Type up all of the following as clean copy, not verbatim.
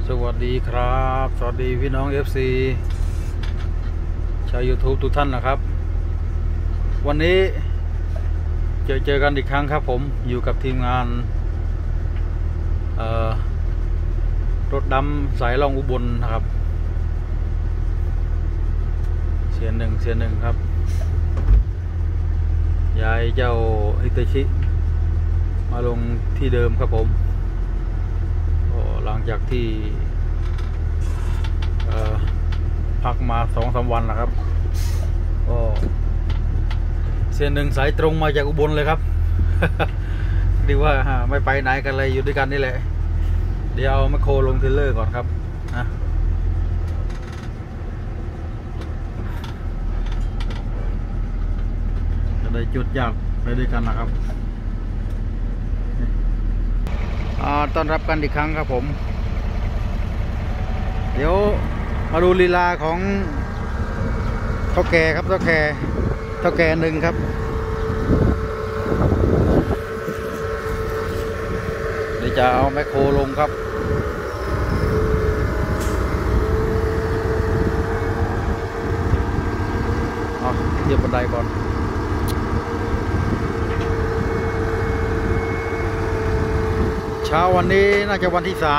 สวัสดีครับสวัสดีพี่น้อง FC ชาว YouTube ทุกท่านนะครับวันนี้เจอกันอีกครั้งครับผมอยู่กับทีมงานรถดำสายล่องอุบลนะครับเสียนหนึ่งครับย้ายเจ้าฮิตาชิมาลงที่เดิมครับผมหลังจากที่พักมา2-3 วันนะครับก็เสียนหนึ่งสายตรงมาจากอุบลเลยครับ ดีว่าไม่ไปไหนกันเลยอยู่ด้วยกันนี่แหละเดี๋ยวเอาแมคโครลงเทรลเลอร์ก่อนครับนะจะได้จุดยากไปด้วยกันนะครับต้อนรับกันอีกครั้งครับผมเดี๋ยวมาดูลีลาของเท่าแก่ครับเท่าแก่หนึ่งครับเดี๋ยวจะเอาแมคโครลงครับเหยียบบันไดก่อนเช้าวันนี้น่าจะวันที่3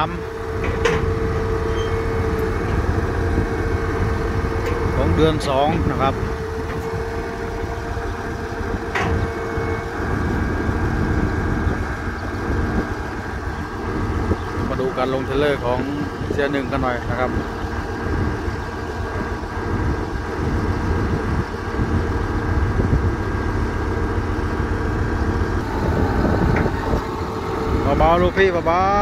ของเดือน2นะครับมาดูการลงเทรลเลอร์ของเสียหนึ่งกันหน่อยนะครับเบาๆลูกพี่เบา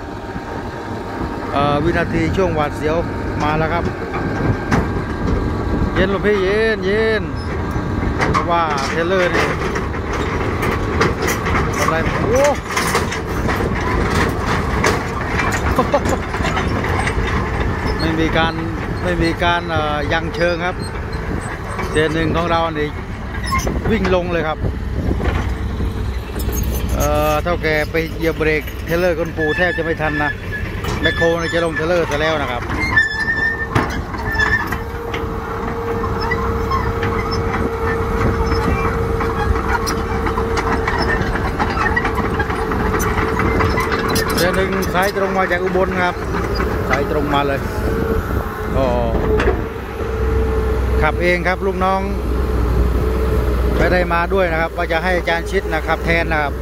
ๆวินาทีช่วงหวาดเสียวมาแล้วครับเย็นลูกพี่เย็นเพราะว่าเทรลเลอร์นี่อะไรโอ้ไม่มีการยังเชิงครับเสียหนึ่งของเรานี่วิ่งลงเลยครับเท่าแกไปเหยียบเบรกเทรลเลอร์คนปูแทบจะไม่ทันนะแมคโครจะลงเทรลเลอร์ซะแล้วนะครับเดือนหนึ่งสายตรงมาจากอุบลครับสายตรงมาเลยก็ขับเองครับลูกน้องไม่ได้มาด้วยนะครับว่าจะให้อาจารย์ชิดนะครับแทนนะครับ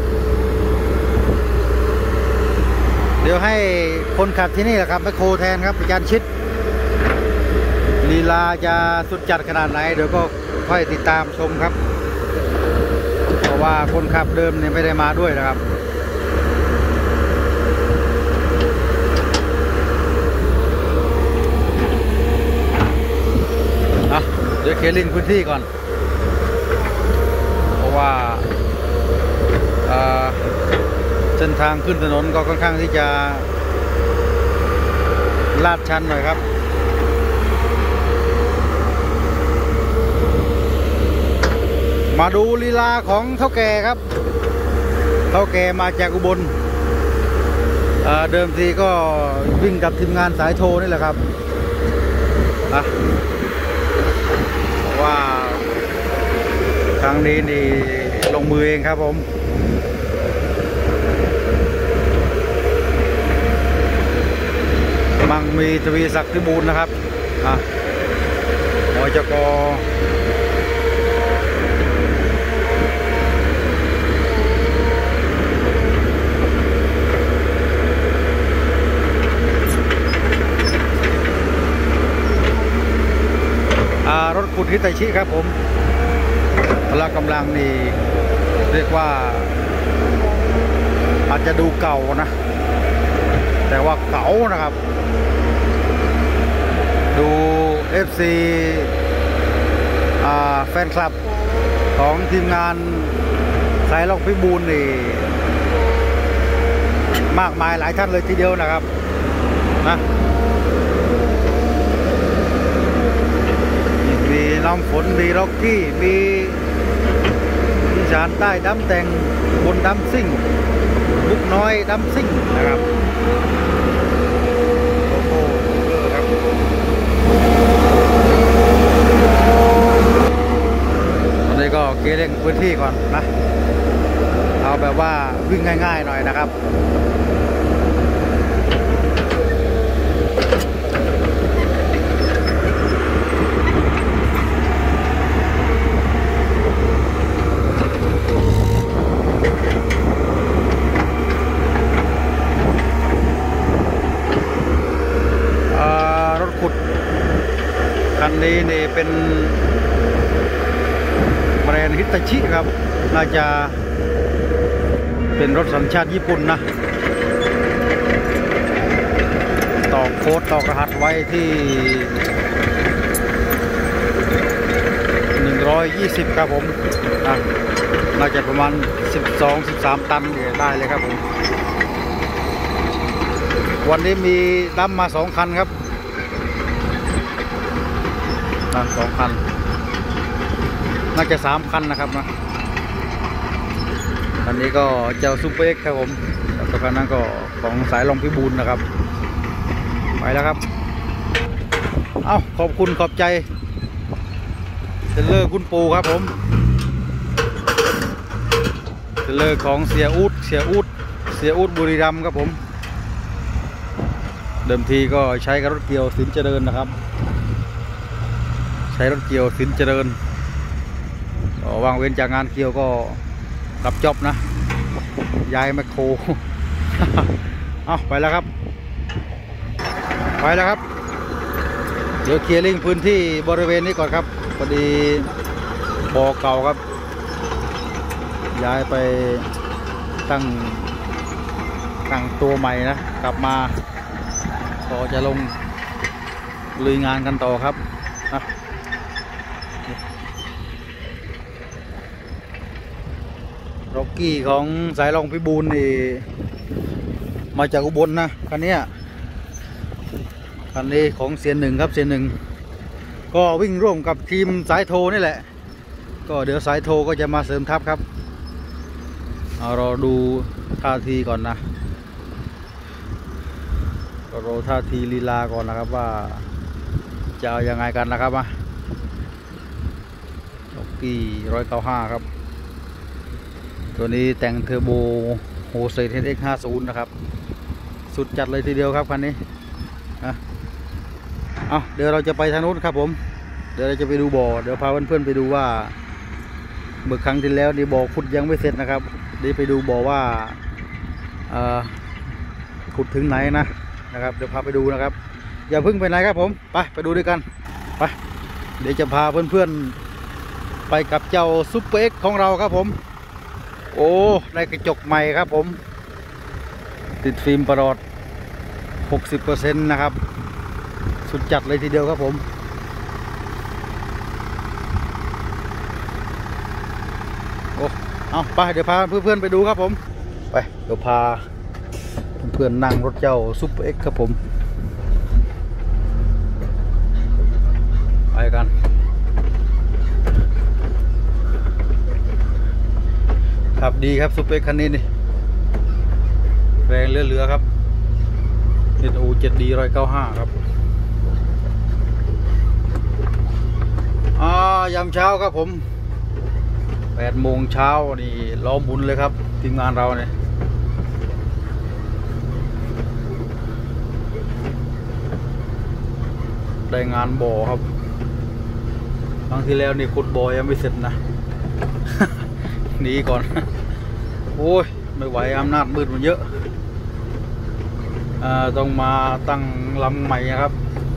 เดี๋ยวให้คนขับที่นี่แหละครับแมคโครแทนครับอาจารย์ชิดลีลาจะสุดจัดขนาดไหนเดี๋ยวก็ค่อยติดตามชมครับเพราะว่าคนขับเดิมเนี่ยไม่ได้มาด้วยนะครับเดี๋ยวเคลียร์พื้นที่ก่อนเพราะว่าเส้นทางขึ้นถนนก็ค่อนข้างที่จะลาดชันหน่อยครับมาดูลีลาของเท่าแก่ครับเท่าแก่มาจากอุบลเดิมทีก็วิ่งกับทีมงานสายโทนี่แหละครับว่าครั้งนี้นี่ลงมือเองครับผมมังมีทวีศักดิ์พิบูลนะครับมจกรถขุดฮิตาชิครับผมพละกำลังนี่เรียกว่าอาจจะดูเก่านะแต่ว่าเก่านะครับดู FC แฟนคลับของทีมงานสายล่องพิบูลนี่มากมายหลายท่านเลยทีเดียวนะครับนะมีน้ำฝนมีร็อกกี้มีอีสานใต้ดำแต่งบนดำซิ่งบุกน้อยดำซิ่งนะครับนะครับรถขุดคันนี้นี่เป็นแบรนด์ฮิตาชิครับน่าจะเป็นรถสัญชาติญี่ปุ่นนะตอกโค้ดตอกรหัสไว้ที่120ครับผมน่าจะประมาณ12-13 ตันได้เลยครับผมวันนี้มีดำมา2 คันครับ2 คันน่าจะ3 คันนะครับนะอันนี้ก็เจ้าซูเปอร์เอ็กซ์ครับผมแล้วก็คันนั้นก็ของสายลมพิบูลนะครับไปแล้วครับเอ้าขอบคุณขอบใจเทเลอร์คุณปูครับผมเทเลอร์ของเสียอูดบุรีรัมย์ครับผมเดิมทีก็ใช้กับรถเกี่ยวสินเจริญนะครับใช้รถเกี่ยวสินเจริญวางเว้นจากงานเกี่ยวก็รับจ็อบนะย้ายแมคโคร เอาไปแล้วครับเดี๋ยวเคลียร์ลิงพื้นที่บริเวณนี้ก่อนครับพอดีบ่อเก่าครับย้ายไปตั้งตัวใหม่นะกลับมาก็จะลงลุยงานกันต่อครับนะร็อกกี้ของสายรองพิบูลนี่มาจากอุบลนะคันนี้ของเซียนหนึ่งครับเซียนหนึ่งก็วิ่งร่วมกับทีมสายโทนี่แหละก็เดี๋ยวสายโทก็จะมาเสริมทัพครับเอารอดูท่าทีก่อนนะก็รอท่าทีลีลาก่อนนะครับว่าจะเอายังไงกันนะครับร็อกกี้195ครับตัวนี้แต่งเทอร์โบโฮเซเทน X50 นะครับสุดจัดเลยทีเดียวครับคันนี้เดี๋ยวเราจะไปทางนู้นครับผมเดี๋ยวเราจะไปดูบ่อเดี๋ยวพาเพื่อนๆไปดูว่าเมื่อครั้งที่แล้วนี่บ่อขุดยังไม่เสร็จนะครับเดี๋ยวไปดูบ่อว่าขุดถึงไหนนะครับเดี๋ยวพาไปดูนะครับอย่าเพิ่งไปไหนครับผมไปดูด้วยกันไปเดี๋ยวจะพาเพื่อนๆไปกับเจ้าซุปเปอร์เอ็กซ์ของเราครับผมโอ้ได้กระจกใหม่ครับผมติดฟิล์มประหลอด 60% นะครับสุดจัดเลยทีเดียวครับผมโอ้เอาไปเดี๋ยวพาเพื่อนๆไปดูครับผมไปเดี๋ยวพาเพื่อนๆนั่งรถเจ้าซุปเปอร์เอ็กซ์ครับผมไปกันขับดีครับซุปเปอร์เอ็กซ์คันนี้นี่แรงเหลือๆครับ7D 195ครับยามเช้าครับผม8 โมงเช้านี่ล้อมบุญเลยครับทีมงานเราเนี่ยได้งานบ่อครับครั้งที่แล้วนี่ขุดบ่อยังไม่เสร็จนะ หนีก่อน โอ้ยไม่ไหวอำนาจมืดมันเยอะต้องมาตั้งลำใหม่นะครับ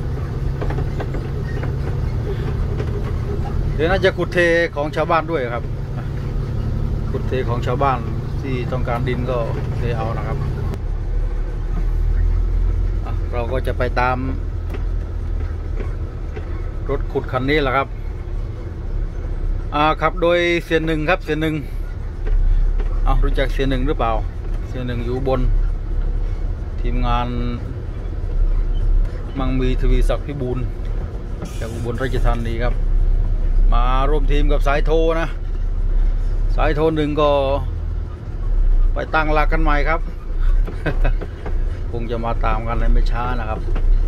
เดี๋ยวน่าจะขุดเทของชาวบ้านด้วยครับขุดเทของชาวบ้านที่ต้องการดินก็เทเอานะครับเราก็จะไปตามรถขุดคันนี้แหละครับขับโดยเซียนหนึ่งครับเซียนหนึ่งรู้จักเซียนหนึ่งหรือเปล่าเซียนหนึ่งอยู่บนทีมงานมังมีทวีศักดิ์พิบูลจากอุบลราชธานีครับมาร่วมทีมกับสายโทนะสายโทหนึ่งก็ไปตั้งหลักกันใหม่ครับ คงจะมาตามกันในไม่ช้านะครับ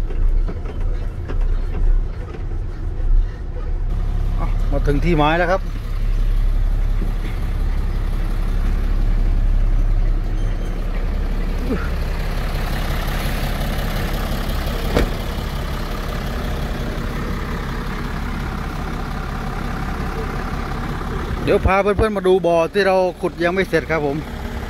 มาถึงที่หมายแล้วครับเดี๋ยวพาเพื่อนๆมาดูบ่อที่เราขุดยังไม่เสร็จครับผม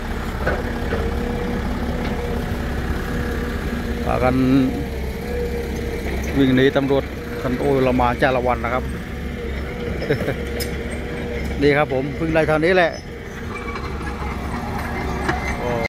พากันวิ่งหนีตำรวจกันโอ้ยเรามาจ้าละวันนะครับ ดีครับผมเพิ่งได้เท่านี้แหละ